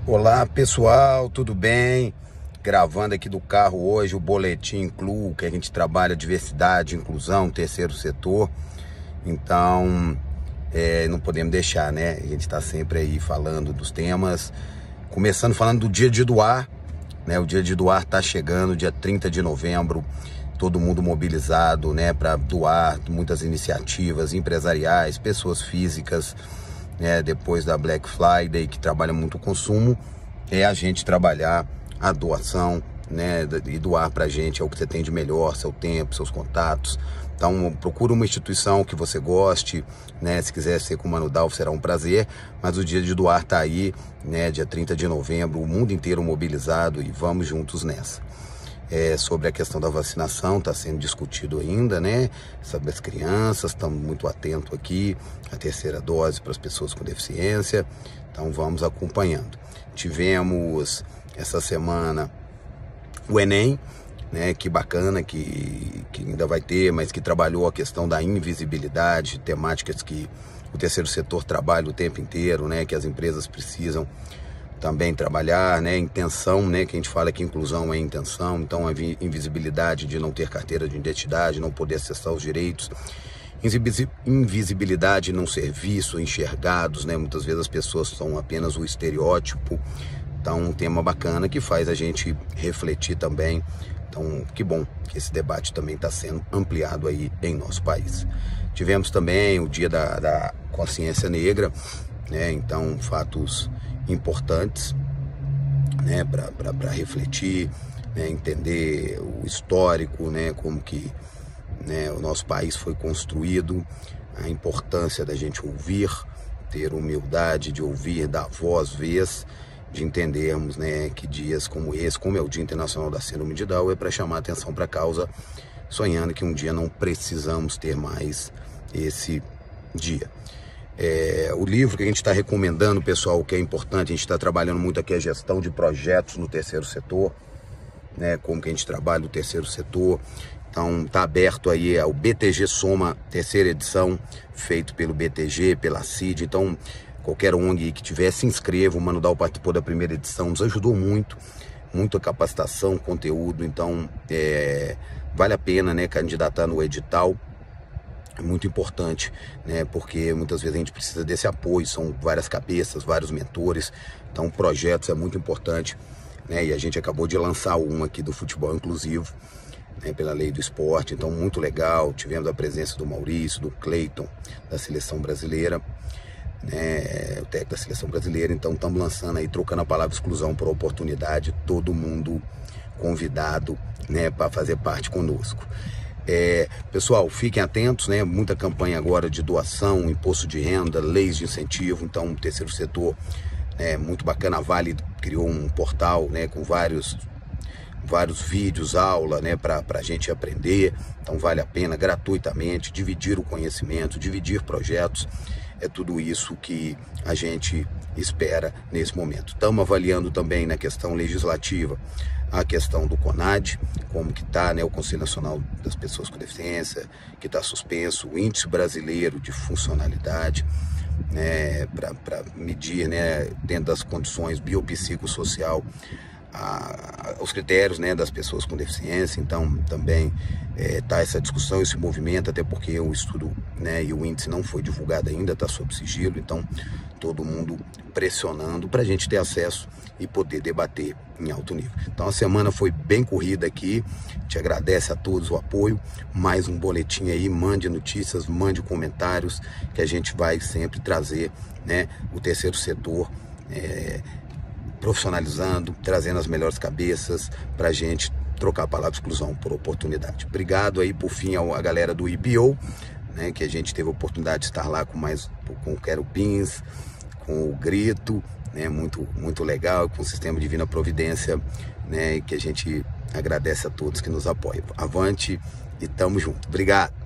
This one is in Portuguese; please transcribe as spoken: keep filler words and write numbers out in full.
Olá pessoal, tudo bem? Gravando aqui do carro hoje o Boletim Inclu, que a gente trabalha diversidade, inclusão, terceiro setor. Então, é, não podemos deixar, né? A gente está sempre aí falando dos temas. Começando falando do Dia de Doar, né? O Dia de Doar está chegando, dia trinta de novembro. Todo mundo mobilizado, né? Para doar, muitas iniciativas empresariais, pessoas físicas. É, depois da Black Friday, que trabalha muito o consumo, é a gente trabalhar a doação, né, e doar pra gente é o que você tem de melhor, seu tempo, seus contatos. Então procura uma instituição que você goste, né, se quiser ser com o Mano Dal será um prazer, mas o dia de doar tá aí, né, dia trinta de novembro, o mundo inteiro mobilizado e vamos juntos nessa. É, sobre a questão da vacinação, está sendo discutido ainda, né? Sobre as crianças, estamos muito atentos aqui, a terceira dose para as pessoas com deficiência, então vamos acompanhando. Tivemos essa semana o Enem, né? Que bacana, que, que ainda vai ter, mas que trabalhou a questão da invisibilidade, temáticas que o terceiro setor trabalha o tempo inteiro, né? Que as empresas precisam também trabalhar, né, intenção, né, que a gente fala que inclusão é intenção, então a invisibilidade de não ter carteira de identidade, não poder acessar os direitos, invisibilidade de não ser visto, enxergados, né, muitas vezes as pessoas são apenas o estereótipo, então um tema bacana que faz a gente refletir também, então que bom que esse debate também está sendo ampliado aí em nosso país. Tivemos também o dia da, da consciência negra, né, então fatos importantes, né, para refletir, né, entender o histórico, né, como que, né, o nosso país foi construído, a importância da gente ouvir, ter humildade de ouvir, dar voz, vez, de entendermos, né, que dias como esse, como é o Dia Internacional da Síndrome de Down, é para chamar atenção para a causa, sonhando que um dia não precisamos ter mais esse dia. É, o livro que a gente está recomendando, pessoal, que é importante, a gente está trabalhando muito aqui a gestão de projetos no terceiro setor, né, como que a gente trabalha no terceiro setor. Então está aberto aí ao B T G Soma, terceira edição, feito pelo B T G, pela C I D. Então qualquer O N G que tiver, se inscreva. O Mano Dal participou da primeira edição, nos ajudou muito, muita capacitação, conteúdo. Então é, vale a pena, né, candidatar no edital. É muito importante, né? Porque muitas vezes a gente precisa desse apoio, são várias cabeças, vários mentores, então projetos é muito importante, né? E a gente acabou de lançar um aqui do futebol inclusivo, né? Pela lei do esporte, então muito legal. Tivemos a presença do Maurício, do Cleiton, da seleção brasileira, né? O técnico da seleção brasileira, então estamos lançando aí, trocando a palavra exclusão por oportunidade, todo mundo convidado, né, para fazer parte conosco. É, pessoal, fiquem atentos, né? Muita campanha agora de doação, imposto de renda, leis de incentivo. Então o terceiro setor é muito bacana. A Vale criou um portal, né, com vários, vários vídeos, aula, né, para a gente aprender. Então vale a pena gratuitamente dividir o conhecimento, dividir projetos. É tudo isso que a gente espera nesse momento. Estamos avaliando também na questão legislativa a questão do CONAD, como que está, né, o Conselho Nacional das Pessoas com Deficiência, que está suspenso, o Índice Brasileiro de Funcionalidade, né, para medir, né, dentro das condições biopsicossocial, a, os critérios, né, das pessoas com deficiência. Então também está é, essa discussão, esse movimento, até porque o estudo, né, e o índice não foi divulgado ainda, está sob sigilo, então todo mundo pressionando para a gente ter acesso e poder debater em alto nível. Então a semana foi bem corrida aqui, te agradece a todos o apoio, mais um boletim aí, mande notícias, mande comentários, que a gente vai sempre trazer, né, o terceiro setor é, profissionalizando, trazendo as melhores cabeças para a gente trocar a palavra exclusão por oportunidade. Obrigado aí, por fim, a galera do I P O, né, que a gente teve a oportunidade de estar lá com mais com o Quero Pins, com o Grito, né, muito, muito legal, com o Sistema Divina Providência, né, que a gente agradece a todos que nos apoiam. Avante e tamo junto. Obrigado.